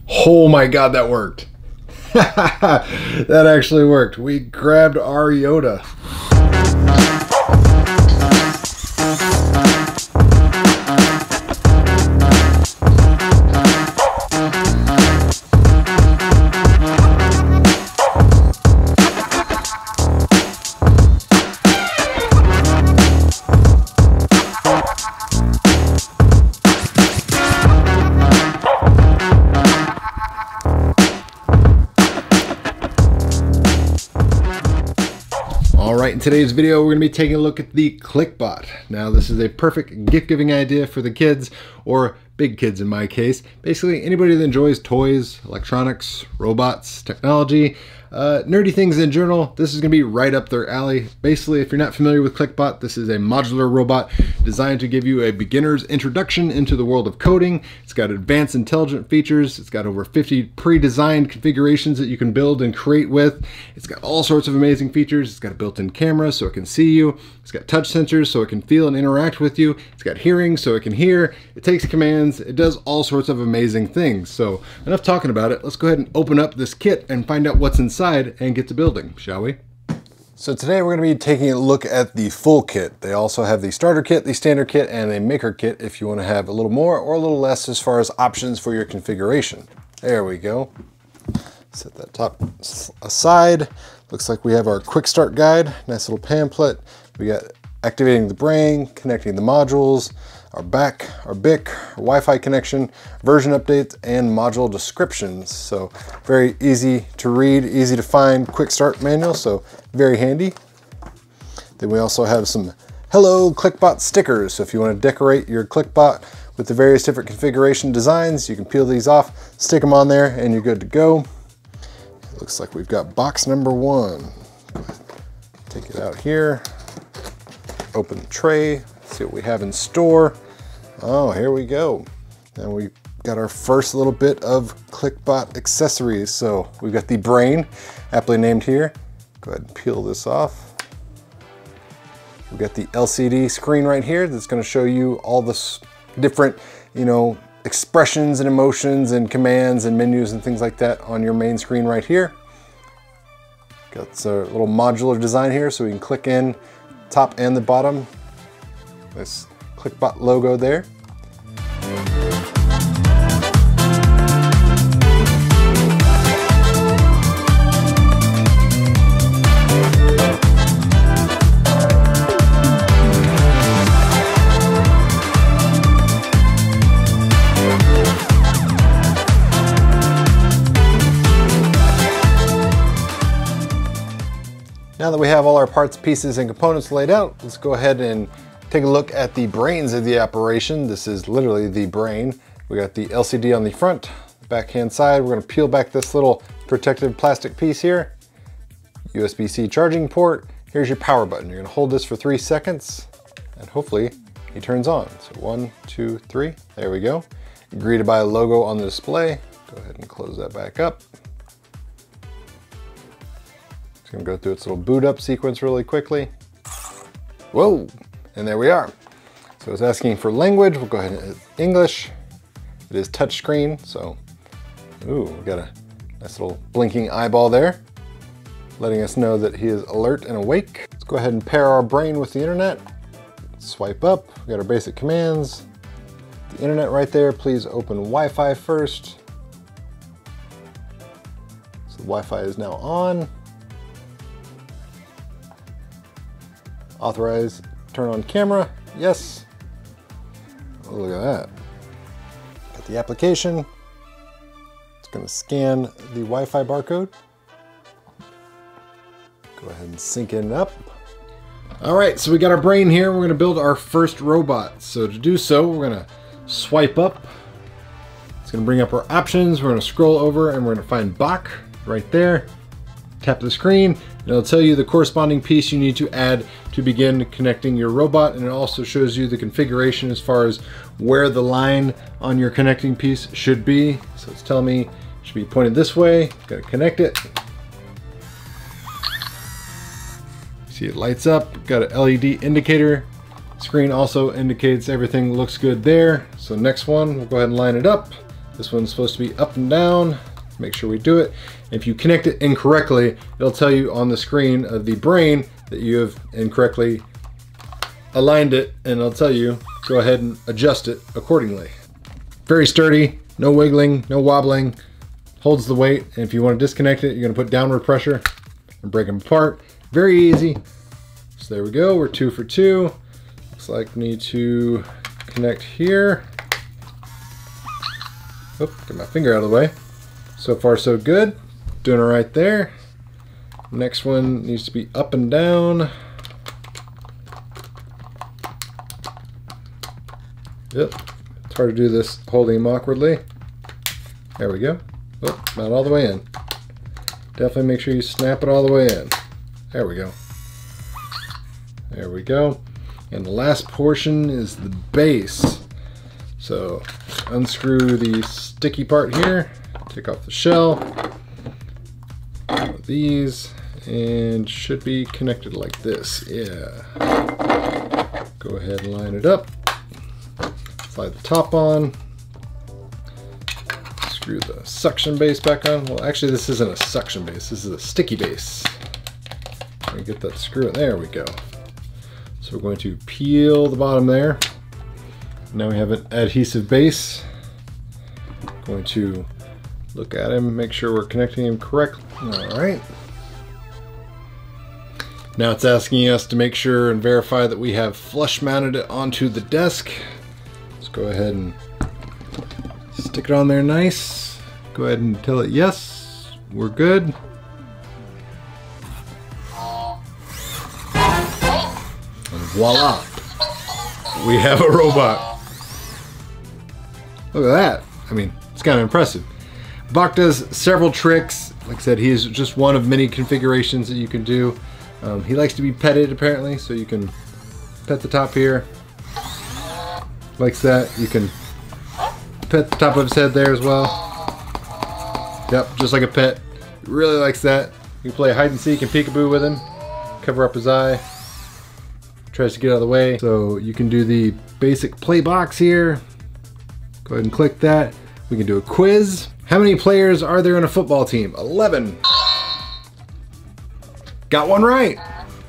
Oh my God, that worked. That actually worked. We grabbed our Yoda. Alright, in today's video we're going to be taking a look at the ClicBot. Now this is a perfect gift-giving idea for the kids, or big kids in my case. Basically anybody that enjoys toys, electronics, robots, technology, nerdy things in general. This is going to be right up their alley. Basically, if you're not familiar with ClicBot, this is a modular robot designed to give you a beginner's introduction into the world of coding. It's got advanced intelligent features. It's got over 50 pre-designed configurations that you can build and create with. It's got all sorts of amazing features. It's got a built-in camera so it can see you. It's got touch sensors so it can feel and interact with you. It's got hearing so it can hear. It takes commands. It does all sorts of amazing things. So enough talking about it. Let's go ahead and open up this kit and find out what's inside and get to building, shall we? So today we're going to be taking a look at the full kit. They also have the starter kit, the standard kit, and a maker kit if you want to have a little more or a little less as far as options for your configuration. There we go. Set that top aside. Looks like we have our quick start guide, nice little pamphlet. We got activating the brain, connecting the modules, our bac, our bic, our Wi-Fi connection, version updates, and module descriptions. So very easy to read, easy to find, quick start manual, so very handy. Then we also have some Hello ClicBot stickers. So if you want to decorate your ClicBot with the various different configuration designs, you can peel these off, stick them on there, and you're good to go. It looks like we've got box number 1. Take it out here, open the tray, see what we have in store. Oh, here we go. And we got our first little bit of ClicBot accessories. So we've got the brain, aptly named here. Go ahead and peel this off. We've got the LCD screen right here that's going to show you all the different, expressions and emotions and commands and menus and things like that on your main screen right here. Got a little modular design here so we can click in top and the bottom. This ClicBot logo there. Now that we have all our parts, pieces, and components laid out, let's go ahead and take a look at the brains of the operation. This is literally the brain. We got the LCD on the front, the backhand side. We're going to peel back this little protective plastic piece here. USB-C charging port. Here's your power button. You're going to hold this for 3 seconds and hopefully he turns on. So 1, 2, 3. There we go. Greeted by a logo on the display. Go ahead and close that back up. It's going to go through its little boot up sequence really quickly. Whoa! And there we are. So it's asking for language. We'll go ahead and hit English. It is touchscreen, so ooh, we got a nice little blinking eyeball there, letting us know that he is alert and awake. Let's go ahead and pair our brain with the internet. Swipe up. We got our basic commands. The internet right there. Please open Wi-Fi first. So the Wi-Fi is now on. Authorize, turn on camera, yes. Oh, look at that. Got the application. It's going to scan the Wi-Fi barcode. Go ahead and sync it up. All right, so we got our brain here. We're going to build our first robot. So to do so, we're going to swipe up. It's going to bring up our options. We're going to scroll over and we're going to find Bac right there. Tap the screen and it'll tell you the corresponding piece you need to add to begin connecting your robot, and it also shows you the configuration as far as where the line on your connecting piece should be. So it's telling me it should be pointed this way. Gotta connect it. See, it lights up. Got an LED indicator. Screen also indicates everything looks good there. So next one, we'll go ahead and line it up. This one's supposed to be up and down. Make sure we do it. If you connect it incorrectly, it'll tell you on the screen of the brain that you have incorrectly aligned it, and it'll tell you, go ahead and adjust it accordingly. Very sturdy, no wiggling, no wobbling, holds the weight, and if you want to disconnect it, you're going to put downward pressure and break them apart. Very easy. So there we go, we're 2 for 2. Looks like we need to connect here. Oop, get my finger out of the way. So far so good, doing it right there. Next one needs to be up and down. Yep, it's hard to do this holding them awkwardly. There we go. Oh, not all the way in. Definitely make sure you snap it all the way in. There we go. There we go. And the last portion is the base. So unscrew the sticky part here, take off the shell, one of these, and should be connected like this. Yeah. Go ahead and line it up. Slide the top on. Screw the suction base back on. Well, actually this isn't a suction base, this is a sticky base. And get that screw in. There we go. So we're going to peel the bottom there. Now we have an adhesive base. Going to look at him, make sure we're connecting him correctly. All right. Now it's asking us to make sure and verify that we have flush mounted it onto the desk. Let's go ahead and stick it on there nice. Go ahead and tell it yes, we're good. And voila, we have a robot. Look at that. I mean, it's kind of impressive. Bac does several tricks. Like I said, he is just one of many configurations that you can do. He likes to be petted apparently, so you can pet the top here. Likes that. You can pet the top of his head there as well. Yep, just like a pet. He really likes that. You can play hide and seek and peekaboo with him. Cover up his eye. Tries to get out of the way. So you can do the basic play box here. Go ahead and click that. We can do a quiz. How many players are there in a football team? 11. Got one right.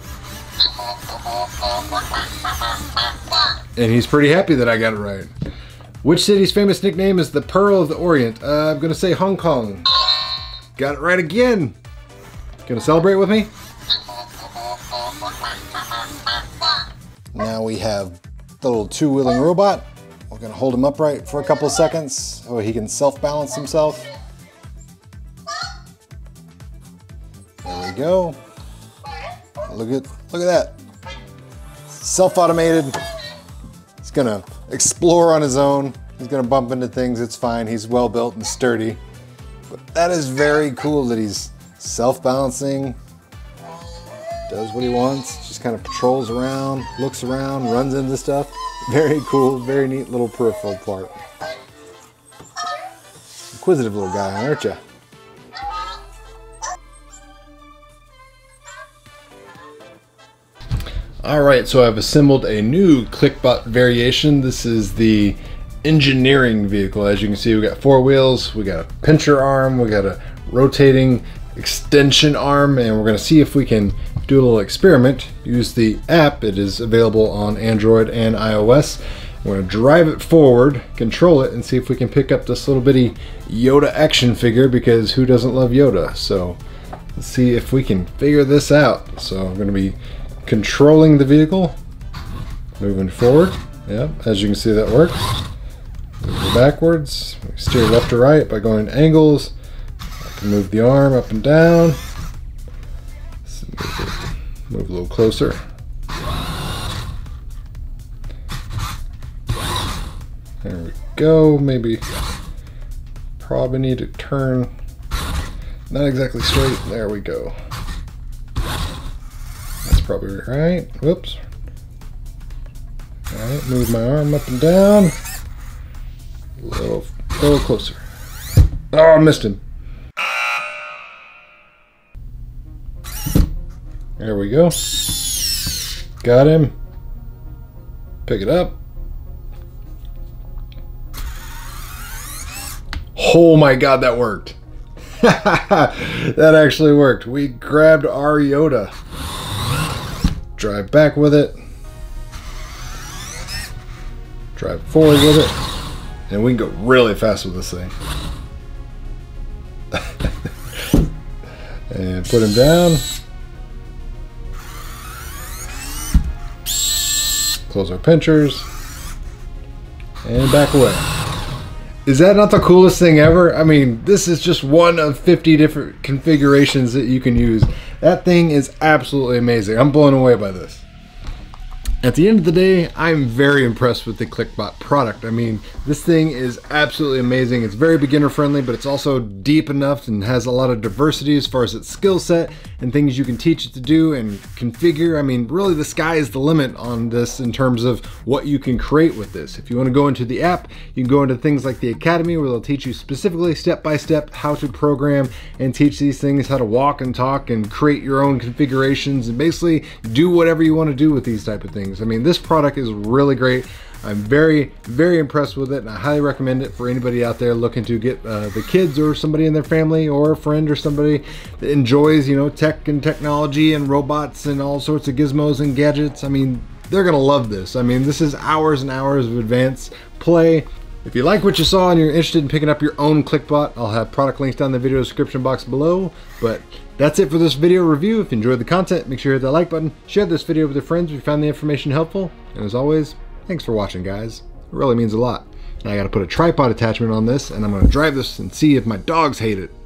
And he's pretty happy that I got it right. Which city's famous nickname is the Pearl of the Orient? I'm gonna say Hong Kong. Got it right again. Gonna celebrate with me? Now we have the little two-wheeling robot. We're gonna hold him upright for a couple of seconds so he can self-balance himself. There we go. Look at that. Self-automated. He's gonna explore on his own. He's gonna bump into things, it's fine. He's well built and sturdy. But that is very cool that he's self-balancing, does what he wants, just kind of patrols around, looks around, runs into stuff. Very cool, very neat little peripheral part. Inquisitive little guy, aren't you? Alright, so I've assembled a new ClicBot variation. This is the engineering vehicle. As you can see, we got 4 wheels, we got a pincher arm, we got a rotating extension arm, and we're going to see if we can do a little experiment. Use the app. It is available on Android and iOS. We're going to drive it forward, control it, and see if we can pick up this little bitty Yoda action figure, because who doesn't love Yoda? So let's see if we can figure this out. So I'm going to be controlling the vehicle, moving forward. Yep, as you can see, that works. Move backwards. Steer left or right by going angles. I can move the arm up and down. Move a little closer. There we go. Maybe probably need to turn not exactly straight. There we go. That's probably right. Whoops. Alright, move my arm up and down. A little closer. Oh, I missed him. There we go. Got him. Pick it up. Oh my God, that worked. That actually worked. We grabbed our Yoda. Drive back with it. Drive forward with it. And we can go really fast with this thing. And put him down. Close our pinchers. And back away. Is that not the coolest thing ever? I mean, this is just one of 50 different configurations that you can use. That thing is absolutely amazing. I'm blown away by this. At the end of the day, I'm very impressed with the ClicBot product. I mean, this thing is absolutely amazing. It's very beginner friendly, but it's also deep enough and has a lot of diversity as far as its skill set and things you can teach it to do and configure. I mean, really the sky is the limit on this in terms of what you can create with this. If you want to go into the app, you can go into things like the Academy where they'll teach you specifically step by step how to program and teach these things, how to walk and talk and create your own configurations and basically do whatever you want to do with these type of things. I mean, this product is really great. I'm very, very impressed with it, and I highly recommend it for anybody out there looking to get the kids or somebody in their family or a friend or somebody that enjoys, you know, tech and technology and robots and all sorts of gizmos and gadgets. I mean, they're gonna love this. I mean, this is hours and hours of advanced play. If you like what you saw and you're interested in picking up your own ClicBot, I'll have product links down in the video description box below. But that's it for this video review. If you enjoyed the content, make sure you hit that like button, share this video with your friends if you found the information helpful, and as always, thanks for watching, guys. It really means a lot. Now I gotta put a tripod attachment on this, and I'm gonna drive this and see if my dogs hate it.